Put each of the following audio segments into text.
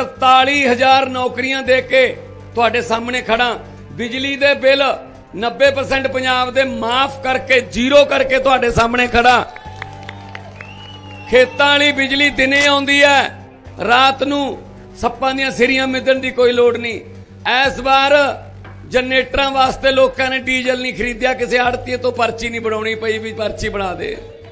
43,000 नौकरियां दे के तुहाडे सामने खड़ा। बिजली दे बिल 90% पंजाब दे माफ करके जीरो करके तुहाडे सामने खड़ा। खेतां वाली बिजली दिने आउंदी है, रात नूं सप्पां दीआं सिरियां मिधण दी कोई लोड़ नहीं। इस बार जनरेटर वास्ते लोगों ने डीजल नहीं खरीदिया, किसी आड़ती तो पर्ची नहीं बनानी पई भी पर्ची बना दे।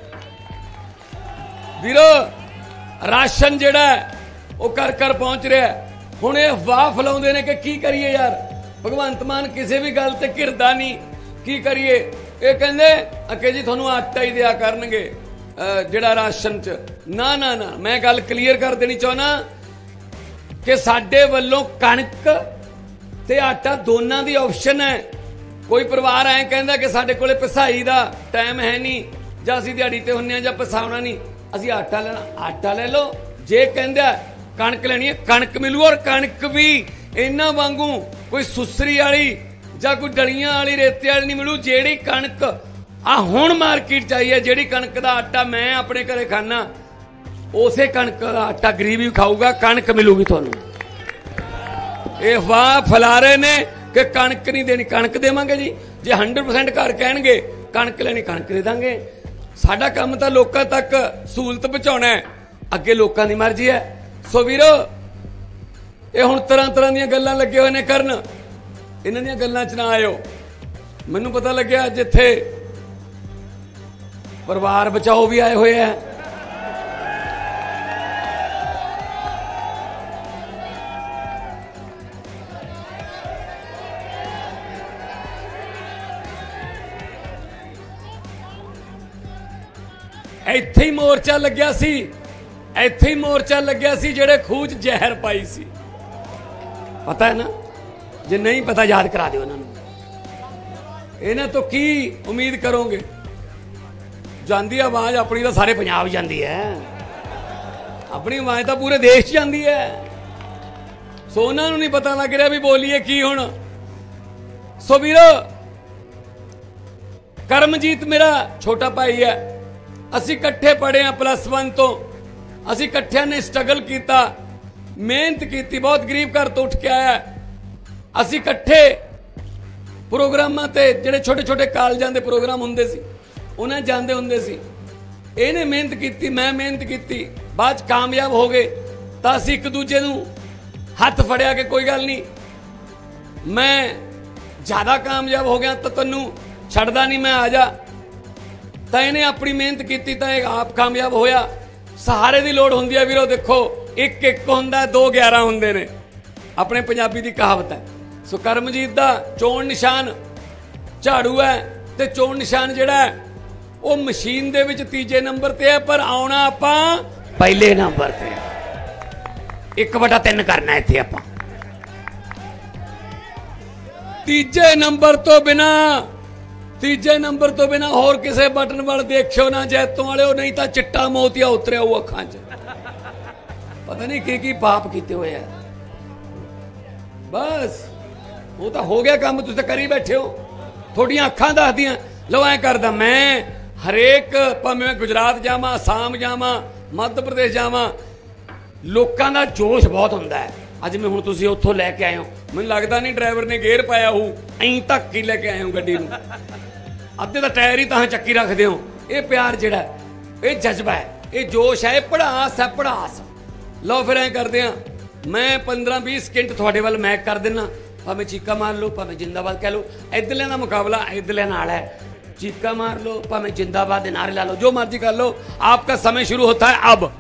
वीरो राशन जिहड़ा वो कर कर पहुंच रहा है। हुण ये अफवाह फैलाउंदे ने कि की करिए यार, भगवंत मान किसी भी गल ते घिरदा नहीं, की करिए। ये कहंदे अके जी तुहानूं आटा ही दिया करनगे जिहड़ा राशन च। ना ना ना, मैं गल क्लीयर कर देनी चाहना कि साडे वल्लों कणक ते आटा दोनों दी ऑप्शन है। कोई परिवार ऐ कहंदा कि साडे कोले पिसाई दा टाइम है नहीं, जां असीं दिहाड़ी ते हुन्ने जां पिसाउणा नहीं, असीं आटा लेना आटा ले लो। जे कहंदा कणक लैनी है कणक मिलू, और कणक भी इन्हां वांगू कोई सुसरी वाली जां कोई डलियां वाली रेते वाली नहीं मिलू। जेड़ी कणक आ हुण मार्केट च आई है, जेड़ी कणक दा आटा मैं अपने घरे खाना, उसे कणक दा आटा गरीब भी खाऊगा, कणक मिलूगी तुहानूं। ये अफवाह फैला रहे ने कि कणक नहीं देनी, कणक देवांगे जी। जे 100% घर कहणगे कणक लेनी कणक दे दांगे। साडा काम तां लोकां तक सहूलत पहुंचाउणा है, अगे लोकां दी मर्जी है। सो वीरो ये हुण तरह तरह दीयां गल्लां लगे होए ने करन, इन्हां दीयां गल्लां च ना आयो। मैनूं पता लग्या जिथे परिवार बचाओ भी आए हुए हैं। ਇੱਥੇ ਹੀ ਮੋਰਚਾ ਲੱਗਿਆ ਸੀ, ਇੱਥੇ ਹੀ ਮੋਰਚਾ ਲੱਗਿਆ ਸੀ ਜਿਹੜੇ ਖੂਹ 'ਚ ਜ਼ਹਿਰ ਪਾਈ ਸੀ। ਪਤਾ ਹੈ ਨਾ, ਜੇ ਨਹੀਂ ਪਤਾ ਯਾਦ ਕਰਾ ਦਿਓ ਇਹਨਾਂ ਨੂੰ। ਇਹਨਾਂ ਤੋਂ ਕੀ ਉਮੀਦ ਕਰੋਗੇ? ਜਾਂਦੀ ਆਵਾਜ਼ ਆਪਣੀ ਤਾਂ ਸਾਰੇ ਪੰਜਾਬ ਜਾਂਦੀ ਹੈ, ਆਪਣੀ ਆਵਾਜ਼ ਤਾਂ ਪੂਰੇ ਦੇਸ਼ 'ਚ ਜਾਂਦੀ ਹੈ। ਸੋ ਉਹਨਾਂ ਨੂੰ ਨਹੀਂ ਪਤਾ ਲੱਗ ਰਿਹਾ ਵੀ ਬੋਲੀਏ ਕੀ ਹੁਣ। ਸੋ ਵੀਰੋ ਕਰਮਜੀਤ ਮੇਰਾ ਛੋਟਾ ਭਾਈ ਹੈ, ਅਸੀਂ ਇਕੱਠੇ पढ़े हैं +1 तो। ਅਸੀਂ ਇਕੱਠਿਆਂ ने स्ट्रगल किया, मेहनत की, बहुत गरीब घर तो उठ के आया। ਅਸੀਂ ਇਕੱਠੇ प्रोग्रामां ते ਜਿਹੜੇ छोटे छोटे कालजां दे प्रोग्राम हुंदे सी उन्हां जांदे हुंदे सी। ਇਹਨੇ मेहनत की, मैं मेहनत की, बाद कामयाब हो गए ਤਾਂ ਅਸੀਂ ਇੱਕ ਦੂਜੇ ਨੂੰ हथ फड़िया कि कोई गल नहीं, मैं ज़्यादा कामयाब हो गया तो तैनूं छड्डदा नहीं, मैं आ जा। ਤਾਂ ਇਹਨੇ ਆਪਣੀ ਮਿਹਨਤ ਕੀਤੀ ਤਾਂ ਇਹ ਆਪ ਕਾਮਯਾਬ ਹੋਇਆ। ਸਹਾਰੇ ਦੀ ਲੋੜ ਹੁੰਦੀ ਹੈ ਵੀਰੋ। ਦੇਖੋ ਇੱਕ ਇੱਕ ਹੁੰਦਾ, 2 11 ਹੁੰਦੇ ਨੇ, ਆਪਣੇ ਪੰਜਾਬੀ ਦੀ ਕਹਾਵਤ ਹੈ। ਸੋ ਕਰਮਜੀਤ ਦਾ ਚੋਣ ਨਿਸ਼ਾਨ ਝਾੜੂ ਹੈ, ਤੇ ਚੋਣ ਨਿਸ਼ਾਨ ਜਿਹੜਾ ਹੈ ਉਹ ਮਸ਼ੀਨ ਦੇ ਵਿੱਚ 3 ਨੰਬਰ ਤੇ ਹੈ, ਪਰ ਆਉਣਾ ਆਪਾਂ ਪਹਿਲੇ ਨੰਬਰ ਤੇ। 1/3 ਕਰਨਾ ਇੱਥੇ ਆਪਾਂ। 3 नंबर तो बिना, 3 नंबर तो बिना होर किसी बटन वाल देखियो ना जैतों वाले, नहीं तो चिट्टा मोतिया उतरिया वो अखां च, पता नहीं की पाप किए हुए है। बस वो तो हो गया काम, तुसीं करी बैठे हो, थोड़ियां अखां दसदियां। लो ऐ करदा मैं हरेक, भावें मैं गुजरात जावां, आसाम जावां, मध्य प्रदेश जावां, लोकां दा जोश बहुत हुंदा है। अज मैं हुण तुसीं उत्थों लैके आए हो, मैनूं लगदा नहीं ड्राइवर ने गेयर पाया हो, ऐं धक्क के लैके आए हो गड्डी नूं, अद्धे का टायर ही तां चक्की रखते हो। ये प्यार जिहड़ा ये जज्बा है, ये जोश है, ये पड़ास है, पड़ास। लो फिर ऐ करदे हां, मैं 15-20 सेकंड तुहाडे वल मैक कर देना, भावें चीका मार लो, भावें जिंदाबाद कह लो। इधरलियां दा मुकाबला इधरलियां नाल है, चीका मार लो, भावें जिंदाबाद दे नारे ला लो, जो मर्जी कर लो। आपका समय शुरू होता है अब।